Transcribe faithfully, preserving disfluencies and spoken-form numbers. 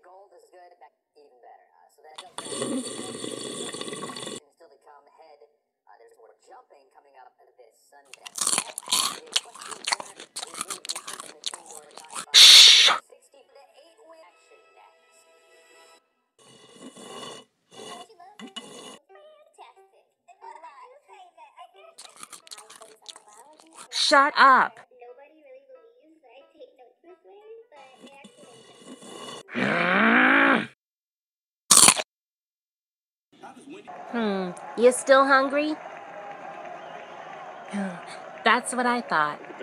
gold is good, that even better. Uh, so that does still to come ahead. Uh, there's more jumping coming up this Sunday. sixty to eight win action next. Shut up. Nobody really believes that I take notes this way, but they actually make sense. Hmm, you still hungry? That's what I thought.